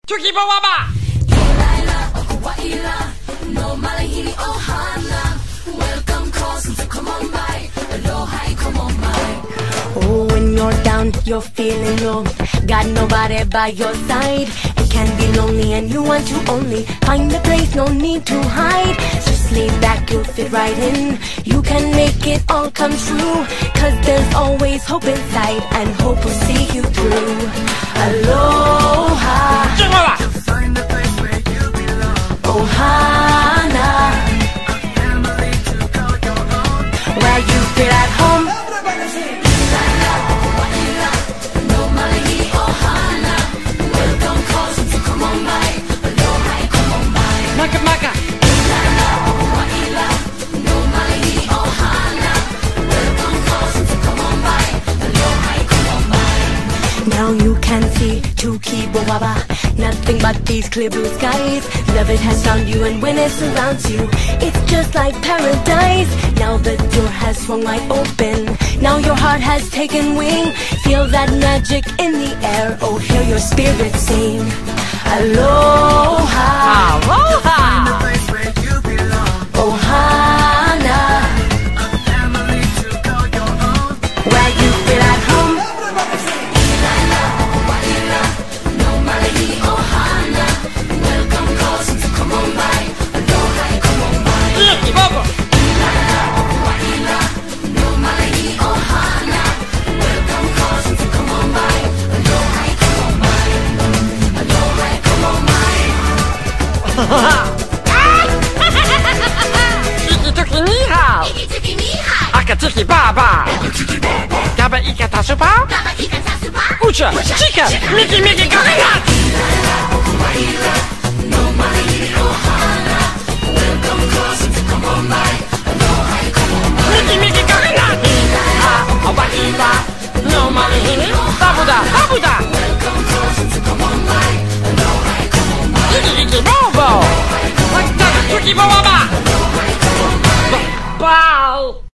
Tukibawa! Oh, when you're down, you're feeling low, got nobody by your side. It can be lonely and you want to only find a place, no need to hide. Just lay back, you'll fit right in. You can make it all come true, 'cause there's always hope inside, and hope will see you through. Aloha, Jumba! Find a place where you belong. Ohana, A family to call your own. where you feel at home. Maka maka! Now you can see Tukibawa, nothing but these clear blue skies. Love it has found you, and when it surrounds you, it's just like paradise. Now the door has swung wide open, now your heart has taken wing. Feel that magic in the air, oh hear your spirit sing. Aloha, Aloha! Find a place where you belong. Ohana, A family to call your own. where you feel at home. Tukibawa! Tiki ni hao! Aka tiki baba! Gaba ika tasupa? Ucha! Chika! Miki miki coconut! Miki miki coconut! Ha! Awakita! No malihini! Babuda! Babuda! Iki iki bobo! Tukibawa! Bow!